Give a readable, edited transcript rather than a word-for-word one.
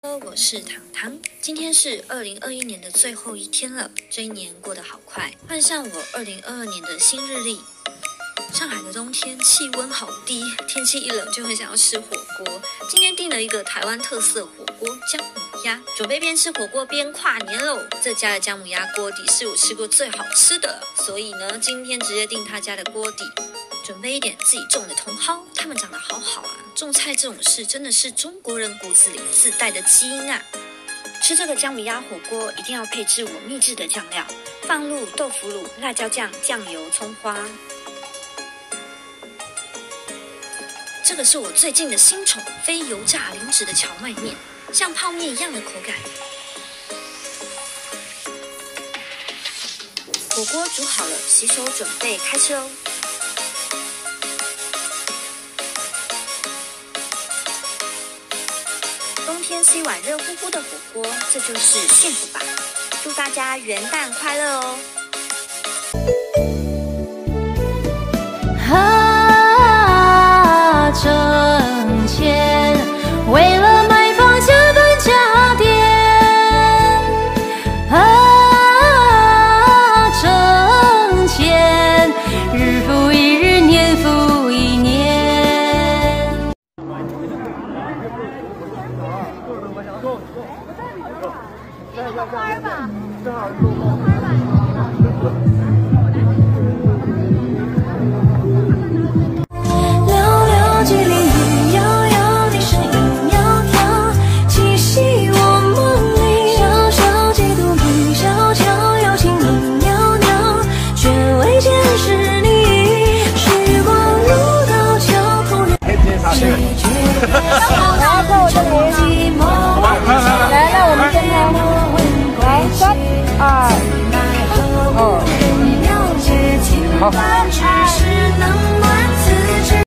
我是糖糖，今天是2021年的最后一天了，这一年过得好快。换上我2022年的新日历，上海的冬天气温好低，天气一冷就会想要吃火锅。今天订了一个台湾特色火锅姜母鸭，准备边吃火锅边跨年喽。这家的姜母鸭锅底是我吃过最好吃的，所以呢，今天直接订他家的锅底。准备一点自己种的茼蒿，它们长得好好啊！种菜这种事真的是中国人骨子里自带的基因啊！吃这个姜母鸭火锅一定要配置我秘制的酱料，放入豆腐乳、辣椒酱、酱油、葱花。这个是我最近的新宠，非油炸零脂的荞麦面，像泡面一样的口感。火锅煮好了，洗手准备开吃喽！冬天吃一碗热乎乎的火锅，这就是幸福吧！祝大家元旦快乐哦！ 挣钱为了买房下班加点，挣钱日复一日，年复一年。 好。